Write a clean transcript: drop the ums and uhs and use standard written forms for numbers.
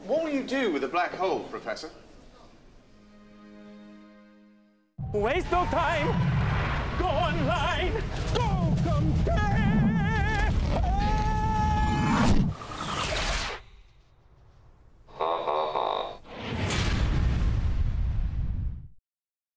What will you do with a black hole, Professor? Waste no time! Go online! Go compare!